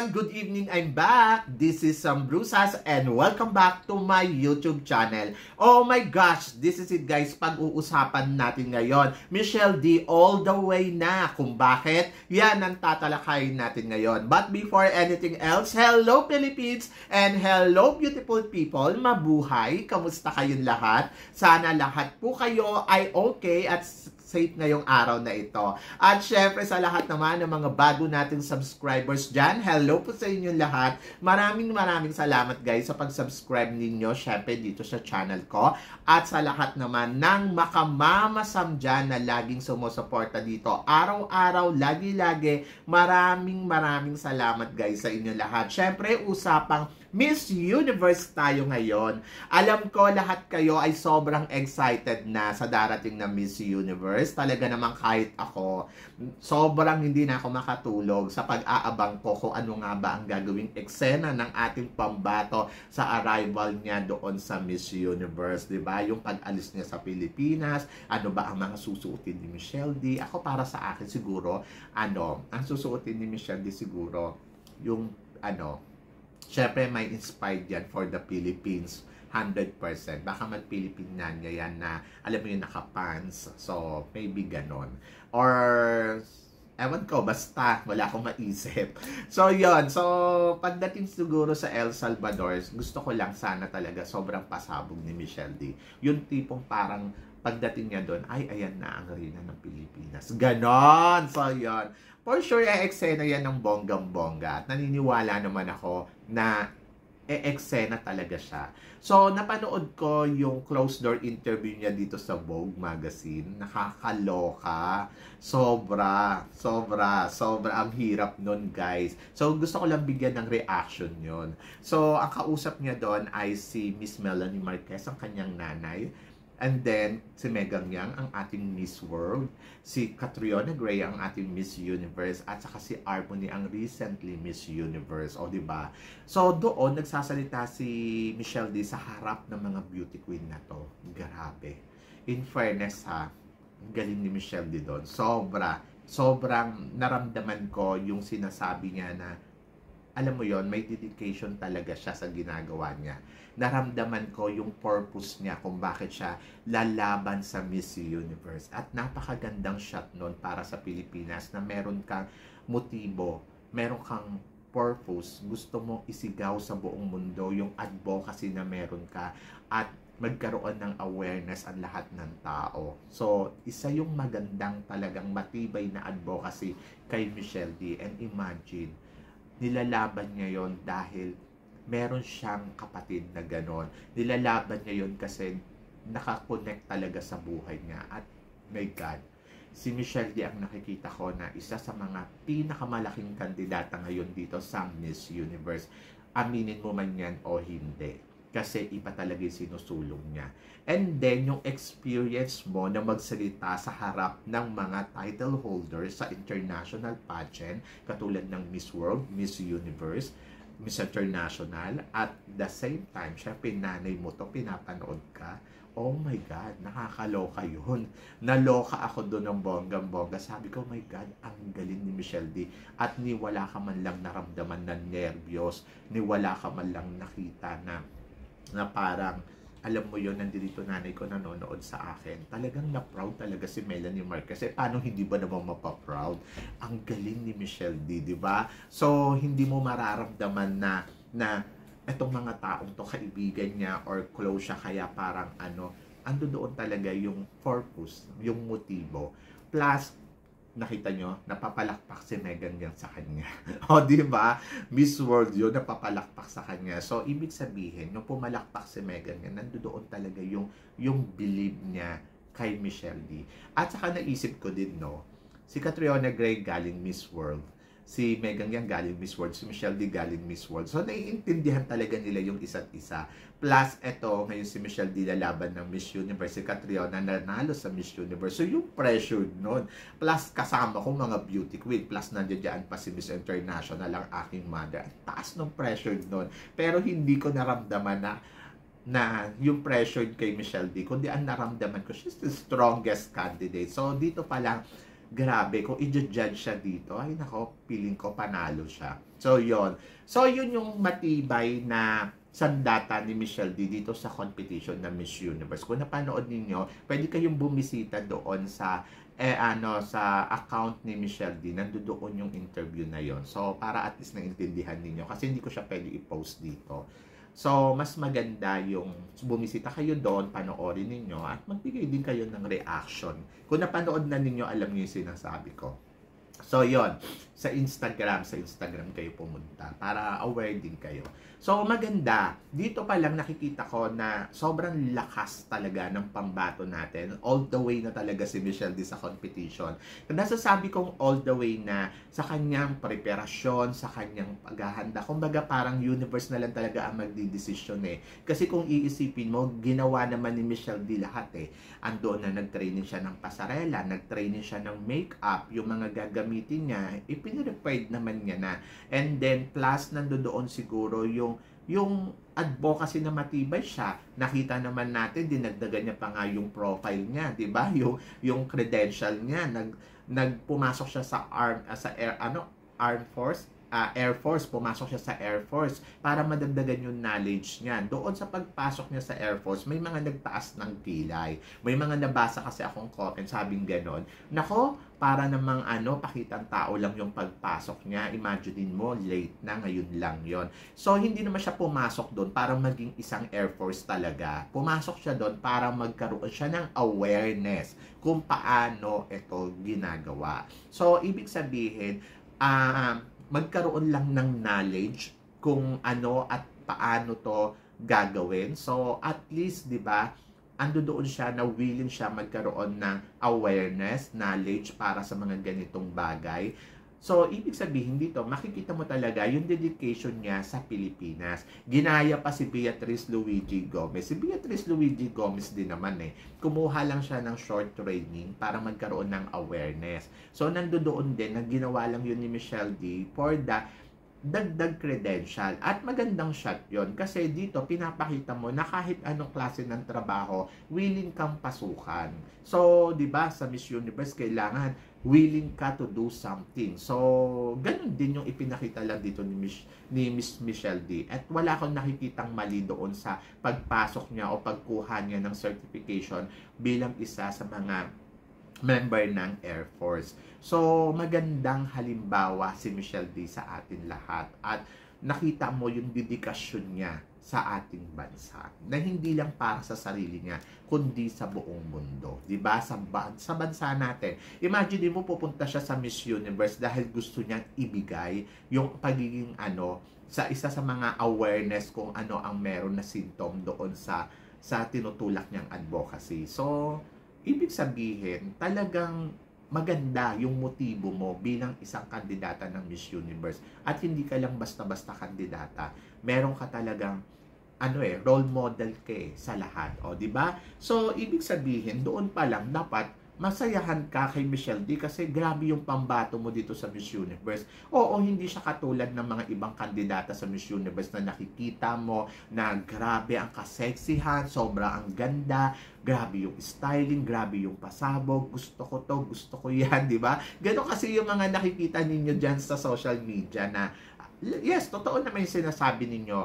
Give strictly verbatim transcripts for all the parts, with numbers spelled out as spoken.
everyone! Good evening! I'm back! This is Sam Brusas and welcome back to my YouTube channel. Oh my gosh! This is it guys, pag-uusapan natin ngayon. Michelle D all the way na kung bakit. Yan ang tatalakayin natin ngayon. But before anything else, hello Philippines and hello beautiful people! Mabuhay! Kamusta kayong lahat? Sana lahat po kayo ay okay at safe ngayong araw na ito. At syempre sa lahat naman ng mga bago nating subscribers dyan, hello po sa inyo lahat. Maraming maraming salamat guys sa pag-subscribe ninyo syempre dito sa channel ko. At sa lahat naman ng makamamasam dyan na laging sumusuporta dito. Araw-araw, lagi-lagi, maraming maraming salamat guys sa inyo lahat. Syempre usapang Miss Universe tayo ngayon. Alam ko lahat kayo ay sobrang excited na sa darating na Miss Universe. Talaga naman kahit ako, sobrang hindi na ako makatulog sa pag-aabang ko kung ano nga ba ang gagawing eksena ng ating pambato sa arrival niya doon sa Miss Universe. Diba? Yung pag-alis niya sa Pilipinas, ano ba ang mga susuotin ni Michelle D? Ako para sa akin siguro, ano, ang susuotin ni Michelle D siguro, yung ano, syempre, may inspired yan for the Philippines, one hundred percent. Baka mag-Philippine niya yan na, alam mo yung naka-pants. So, maybe ganon. Or, ewan ko, basta, wala akong maisip. So, yon. So, pagdating siguro sa El Salvador, gusto ko lang sana talaga sobrang pasabog ni Michelle D. Yung tipong parang, pagdating niya doon, ay, ayan na ang reyna ng Pilipinas. Ganon! So, yon. For sure, e-eksena yan ng bonggang-bongga. At naniniwala naman ako na e-eksena talaga siya. So, napanood ko yung closed door interview niya dito sa Vogue magazine. Nakakaloka. Sobra, sobra, sobra. Ang hirap nun, guys. So, gusto ko lang bigyan ng reaction yon. So, ang kausap niya doon ay si Miss Melanie Marquez, ang kanyang nanay. And then, si Megan Yang, ang ating Miss World. Si Catriona Gray, ang ating Miss Universe. At saka si Harmony, ang recently Miss Universe. O, diba? So, doon, nagsasalita si Michelle D sa harap ng mga beauty queen na to. Grabe. In fairness, ha, galing ni Michelle D doon. Sobra. Sobrang naramdaman ko yung sinasabi niya na, alam mo yon, may dedication talaga siya sa ginagawa niya. Naramdaman ko yung purpose niya kung bakit siya lalaban sa Miss Universe. At napakagandang shot nun para sa Pilipinas na meron kang motibo, meron kang purpose, gusto mo isigaw sa buong mundo yung advocacy na meron ka at magkaroon ng awareness ang lahat ng tao. So, isa yung magandang talagang matibay na advocacy kay Michelle D. And imagine, nilalaban niya yon dahil meron siyang kapatid na ganon. Nilalaban niya yon kasi nakakonect talaga sa buhay niya. At my God, si Michelle D ang nakikita ko na isa sa mga pinakamalaking kandidata ngayon dito sa Miss Universe. Aminin mo man yan o hindi. Kasi iba talaga yung sinusulong niya. And then, yung experience mo na magsalita sa harap ng mga title holders sa international pageant, katulad ng Miss World, Miss Universe, Miss International, at the same time, syempre, nanay mo to, pinapanood ka. Oh my God, nakakaloka yun. Naloka ako doon ng bonggang-bongga. Sabi ko, oh my God, ang galing ni Michelle D. At ni wala ka man lang naramdaman na nervyos, ni wala ka man lang nakita na na parang, alam mo yun, nandito nanay ko nanonood sa akin. Talagang na-proud talaga si Melanie Marquez. Kasi paano hindi ba naman mapaproud? Ang galing ni Michelle D, di ba? So, hindi mo mararamdaman na, na etong mga taong to, kaibigan niya or close siya, kaya parang ano, ando doon talaga yung purpose, yung motibo. Plus, nakita nyo, napapalakpak si Megan Yang sa kanya. O, di ba? Miss World yun, napapalakpak sa kanya. So, ibig sabihin, yung pumalakpak si Megan Yang, nandoon talaga yung, yung believe niya kay Michelle D. At saka naisip ko din, no, si Catriona Gray galing Miss World. Si Megan Yang galing Miss World, si Michelle D galing Miss World. So, naiintindihan talaga nila yung isa't isa. Plus, eto, ngayon si Michelle D lalaban ng Miss Universe, si Catriona nanalo sa Miss Universe. So, yung pressure nun. Plus, kasama ko mga beauty queen. Plus, nandiyan pa si Miss International, ang aking mother. Ang taas ng pressure nun. Pero, hindi ko naramdaman na na yung pressure kay Michelle D, kundi ang naramdaman ko, she's the strongest candidate. So, dito pa lang, grabe, kung i-judge siya dito, ay nako, feeling ko panalo siya. So, yon. So, yun yung matibay na sandata ni Michelle D dito sa competition ng Miss Universe. Kung napanood ninyo, pwede kayong bumisita doon sa eh ano sa account ni Michelle D. Nandoon yung interview na yon. So, para at least naintindihan ninyo kasi hindi ko siya pwede i-post dito. So, mas maganda yung bumisita kayo doon, panoorin ninyo at magbigay din kayo ng reaction. Kung napanood na ninyo, alam niyo yung sinasabi ko. So, yon. Sa Instagram, sa Instagram kayo pumunta para aware din kayo. So, maganda. Dito pa lang nakikita ko na sobrang lakas talaga ng pambato natin. All the way na talaga si Michelle D sa competition. Nasasabi kong all the way na sa kanyang preparasyon, sa kanyang paghahanda. Kumbaga parang universe na lang talaga ang magdidesisyon eh. Kasi kung iisipin mo, ginawa naman ni Michelle D lahat eh. Andoon na nag-training siya ng pasarela, nag-training siya ng makeup, yung mga gagamitin niya, ipinirequired naman niya na. And then, plus nandoon siguro yung yung advocacy na matibay siya. Nakita naman natin, dinagdagan niya pa nga yung profile niya, 'di ba? Yung yung credential niya, nag nagpumasok siya sa arm uh, sa air ano, Armed Force, uh, Air Force, pumasok siya sa Air Force para madagdagan yung knowledge niya. Doon sa pagpasok niya sa Air Force, may mga nagtaas ng kilay. May mga nabasa kasi akong comment, sabing ganon. Nako, para namang ano, pakitang tao lang yung pagpasok niya. Imagine mo, late na, ngayon lang yon. So, hindi naman siya pumasok doon para maging isang Air Force talaga. Pumasok siya doon para magkaroon siya ng awareness kung paano ito ginagawa. So, ibig sabihin, ah, uh, magkaroon lang ng knowledge kung ano at paano to gagawin. So, at least, di ba, ando doon siya na willing siya magkaroon ng awareness, knowledge para sa mga ganitong bagay. So, ibig sabihin dito, makikita mo talaga yung dedication niya sa Pilipinas. Ginaya pa si Beatrice Luigi Gomez. Si Beatrice Luigi Gomez din naman eh. Kumuha lang siya ng short training para magkaroon ng awareness. So, nandoon din na ginawa lang yun ni Michelle D for the dagdag credential. At magandang shot yon kasi dito pinapakita mo na kahit anong klase ng trabaho, willing kang pasukan. So, di ba sa Miss Universe, kailangan willing ka to do something. So, ganun din yung ipinakita lang dito ni Miss, ni Miss Michelle D. At wala akong nakikitang mali doon sa pagpasok niya o pagkuha niya ng certification bilang isa sa mga member ng Air Force. So, magandang halimbawa si Michelle D sa atin lahat. At nakita mo yung dedikasyon niya sa ating bansa. Na hindi lang para sa sarili niya, kundi sa buong mundo. Diba? Sa, sa bansa natin. Imagine mo, pupunta siya sa Miss Universe dahil gusto niyang ibigay yung pagiging ano, sa isa sa mga awareness kung ano ang meron na symptom doon sa, sa tinutulak niyang advocacy. So, ibig sabihin, talagang maganda yung motibo mo bilang isang kandidata ng Miss Universe. At hindi ka lang basta-basta kandidata. Meron ka talagang ano eh, role model ka eh, sa lahat. O, di ba? So, ibig sabihin, doon pa lang dapat masayahan ka kay Michelle D kasi grabe yung pambato mo dito sa Miss Universe. Oo, hindi siya katulad ng mga ibang kandidata sa Miss Universe na nakikita mo na grabe ang kaseksihan, sobra ang ganda, grabe yung styling, grabe yung pasabog, gusto ko to, gusto ko yan, di ba? Ganon kasi yung mga nakikita ninyo dyan sa social media na, yes, totoo naman yung sinasabi ninyo,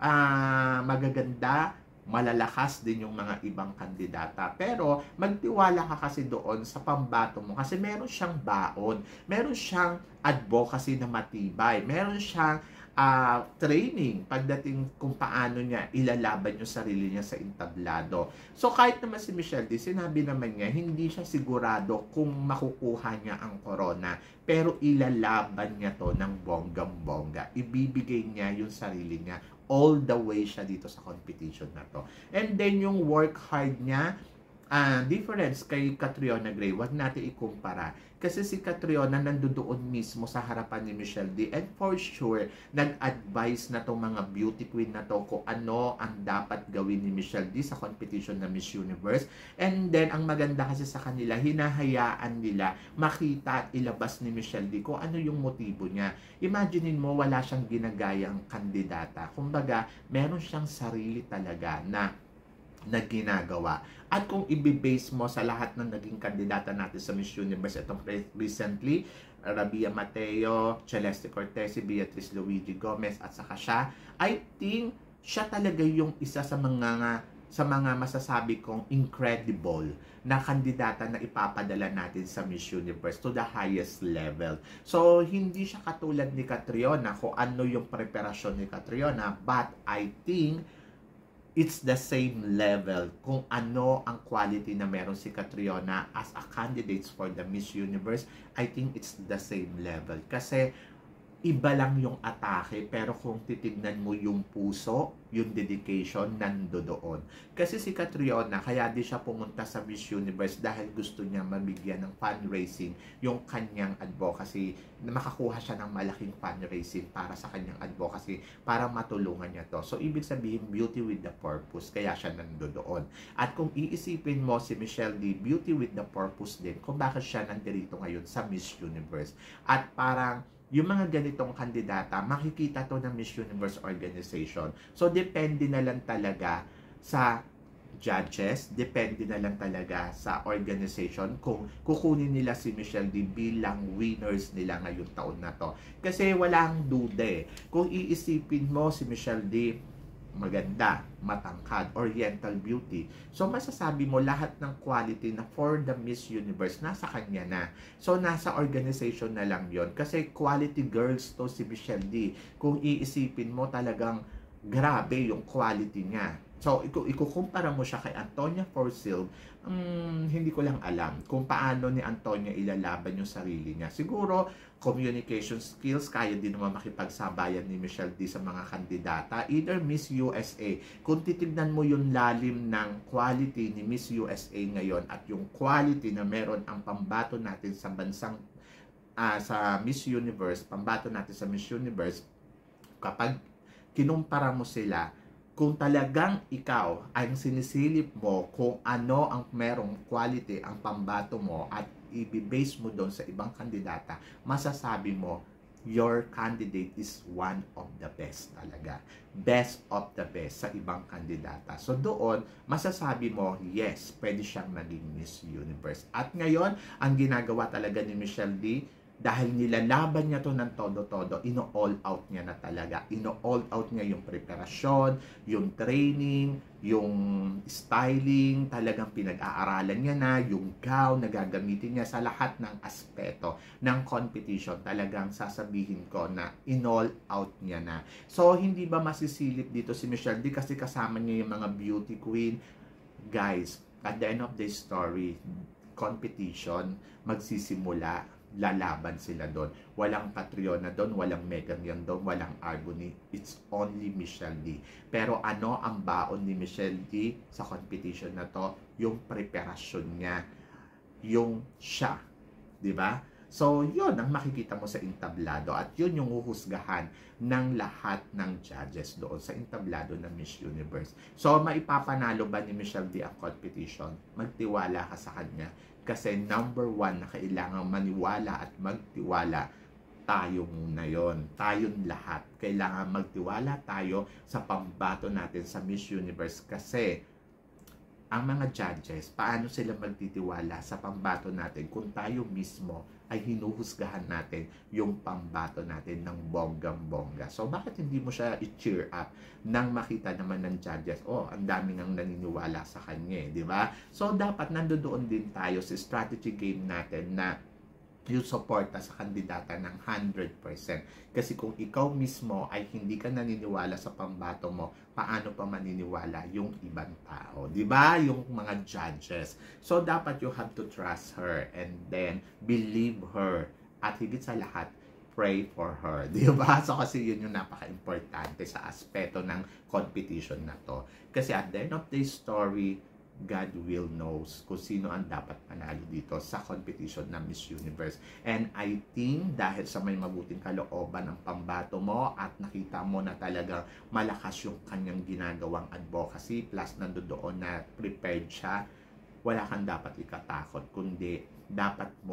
ah, magaganda, malalakas din yung mga ibang kandidata. Pero magtiwala ka kasi doon sa pambato mo kasi meron siyang baon, meron siyang advocacy na matibay, meron siyang uh, training pagdating kung paano niya ilalaban yung sarili niya sa entablado. So kahit naman si Michelle D, sinabi naman niya, hindi siya sigurado kung makukuha niya ang corona, pero ilalaban niya to ng bonggang-bongga. Ibibigay niya yung sarili niya all the way siya dito sa competition na to. And then yung work hard niya, uh, difference kay Catriona Gray, wag natin ikumpara. Kasi si Catriona nandoon mismo sa harapan ni Michelle D. And for sure, nag-advise na tong mga beauty queen na to kung ano ang dapat gawin ni Michelle D sa competition na Miss Universe. And then, ang maganda kasi sa kanila, hinahayaan nila makita at ilabas ni Michelle D kung ano yung motibo niya. Imaginein mo, wala siyang ginagayang kandidata. Kumbaga, meron siyang sarili talaga na na ginagawa. At kung i-base mo sa lahat ng naging kandidata natin sa Miss Universe, itong recently, Rabia Mateo, Celeste Cortez, Beatrice Luigi Gomez, at saka siya, I think siya talaga yung isa sa mga sa mga masasabi kong incredible na kandidata na ipapadala natin sa Miss Universe to the highest level. So, hindi siya katulad ni Catriona kung ano yung preparasyon ni Catriona, but I think it's the same level kung ano ang quality na meron si Catriona as a candidate for the Miss Universe. I think it's the same level. Kasi iba lang yung atake, pero kung titignan mo yung puso, yung dedication, nando doon. Kasi si Catriona, kaya di siya pumunta sa Miss Universe dahil gusto niya mabigyan ng fundraising yung kanyang advocacy, na makakuha siya ng malaking fundraising para sa kanyang advocacy, para matulungan niya to. So, ibig sabihin, beauty with the purpose, kaya siya nando doon. At kung iisipin mo si Michelle D, beauty with the purpose din, kung bakit siya nandito ngayon sa Miss Universe. At parang, yung mga ganitong kandidata, makikita to ng Miss Universe organization. So, depende na lang talaga sa judges, depende na lang talaga sa organization kung kukunin nila si Michelle D bilang winners nila ngayong taon na to. Kasi walang duda eh. Kung iisipin mo si Michelle D, maganda, matangkad, oriental beauty. So, masasabi mo lahat ng quality na for the Miss Universe, nasa kanya na. So, nasa organization na lang yon. Kasi quality girls to si Michelle D. Kung iisipin mo talagang grabe yung quality niya. So, ikukumpara mo siya kay Antonia Forsyth, um, hindi ko lang alam kung paano ni Antonia ilalaban yung sarili niya. Siguro, communication skills, kaya din naman makipagsabayan ni Michelle D sa mga kandidata. Either Miss U S A, kung titignan mo yung lalim ng quality ni Miss U S A ngayon at yung quality na meron ang pambato natin sa bansang, uh, sa Miss Universe, pambato natin sa Miss Universe, kapag kinumpara mo sila, kung talagang ikaw ay sinisilip mo kung ano ang merong quality ang pambato mo at i-base mo doon sa ibang kandidata, masasabi mo, your candidate is one of the best talaga. Best of the best sa ibang kandidata. So doon, masasabi mo, yes, pwede siyang maging Miss Universe. At ngayon, ang ginagawa talaga ni Michelle D, dahil nilalaban niya to ng todo-todo, ino-all out niya na talaga. Ino-all out niya yung preparasyon, yung training, yung styling, talagang pinag-aaralan niya na, yung gown na gagamitin niya sa lahat ng aspeto ng competition. Talagang sasabihin ko na in-all out niya na. So, hindi ba masisilip dito si Michelle D kasi kasama niya yung mga beauty queen? Guys, at the end of the story, competition, magsisimula, lalaban sila doon. Walang Catriona doon, walang Megan Young doon, walang Arbony. It's only Michelle D. Pero ano ang baon ni Michelle D sa competition na to? Yung preparasyon niya. Yung siya. Diba? So, yun ang makikita mo sa entablado at yun yung huhusgahan ng lahat ng judges doon sa entablado ng Miss Universe. So, maipapanalo ba ni Michelle D ang competition? Magtiwala ka sa kanya. Kasi number one na kailangan maniwala at magtiwala, tayo muna yon. Tayong lahat. Kailangan magtiwala tayo sa pambato natin sa Miss Universe kasi ang mga judges, paano sila magtitiwala sa pambato natin kung tayo mismo ay hinuhusgahan natin yung pambato natin ng bonggang-bongga. So, bakit hindi mo siya i-cheer up nang makita naman ng judges, oh, ang daming ang naniniwala sa kanya, di ba? So, dapat nandoon din tayo sa strategy game natin na yung suporta sa kandidata ng one hundred percent. Kasi kung ikaw mismo ay hindi ka naniniwala sa pambato mo, paano pa maniniwala yung ibang tao? Diba? Yung mga judges. So, dapat you have to trust her and then believe her. At higit sa lahat, pray for her. Diba? So, kasi yun yung napaka-importante sa aspeto ng competition na to. Kasi at the end of the story, God will knows kung sino ang dapat panalo dito sa competition ng Miss Universe. And I think dahil sa may mabuting kalooban ng pambato mo at nakita mo na talagang malakas yung kanyang ginagawang advocacy plus nandoon na prepared siya, wala kang dapat ikatakot kundi dapat mo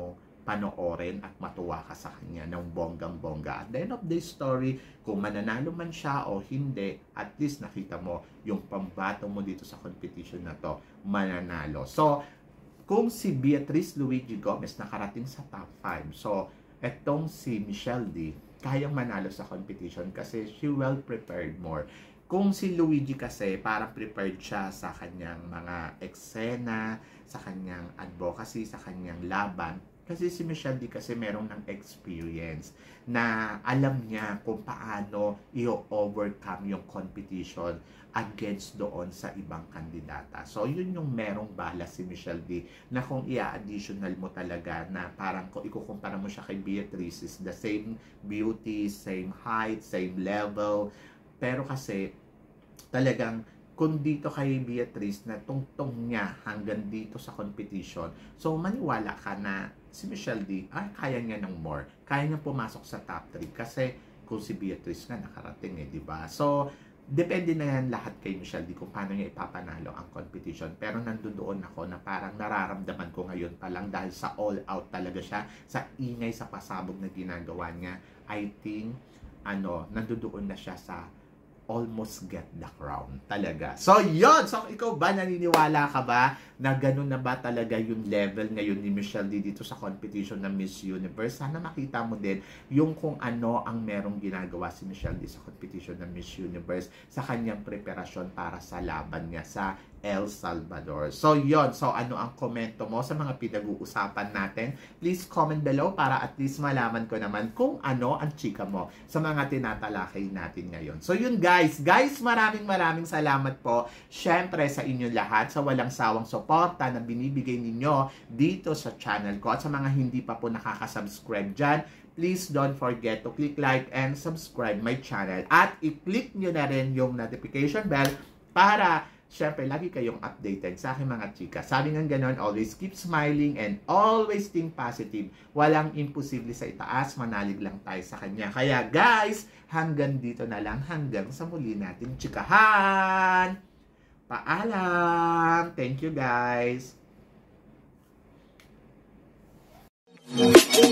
panoorin at matuwa ka sa kanya ng bonggang-bongga. At the end of the story, kung mananalo man siya o hindi, at least nakita mo yung pambato mo dito sa competition na to, mananalo. So, kung si Beatrice Luigi Gomez nakarating sa top five, so, etong si Michelle D, kayang manalo sa competition kasi she well prepared more. Kung si Luigi kasi, parang prepared siya sa kanyang mga eksena, sa kanyang advocacy, sa kanyang laban. Kasi si Michelle D kasi merong ng experience na alam niya kung paano i-overcome yung competition against doon sa ibang kandidata. So, yun yung merong bala si Michelle D na kung i-additional mo talaga na parang kung ikukumpara mo siya kay Beatrice, is the same beauty, same height, same level. Pero kasi, talagang kung dito kay Beatrice na tungtong niya hanggang dito sa competition, so maniwala ka na si Michelle D, ay kaya niya ng more. Kaya niya pumasok sa top three kasi kung si Beatrice nga nakarating eh, di ba? So, depende na yan lahat kay Michelle D kung paano niya ipapanalo ang competition. Pero nandoon ako na parang nararamdaman ko ngayon pa lang dahil sa all out talaga siya, sa ingay, sa pasabog na ginagawa niya. I think, ano, nandoon na siya sa almost get the crown. Talaga. So, yun! So, ikaw ba, naniniwala ka ba na ganun na ba talaga yung level ngayon ni Michelle D dito sa competition ng Miss Universe? Sana makita mo din yung kung ano ang merong ginagawa si Michelle D sa competition ng Miss Universe sa kanyang preparasyon para sa laban niya sa El Salvador. So, yon. So, ano ang komento mo sa mga pinag-uusapan natin? Please comment below para at least malaman ko naman kung ano ang chika mo sa mga tinatalakay natin ngayon. So, yun guys. Guys, maraming maraming salamat po. Syempre sa inyong lahat sa walang sawang suporta na binibigay ninyo dito sa channel ko. At sa mga hindi pa po nakaka-subscribe dyan, please don't forget to click like and subscribe my channel. At i-click nyo na rin yung notification bell para syempre, lagi kayong updated sa aking mga chika. Sabi nga ganon, always keep smiling and always think positive. Walang imposible sa itaas, manalig lang tayo sa kanya. Kaya guys, hanggang dito na lang, hanggang sa muli natin chikahan. Paalam! Thank you guys!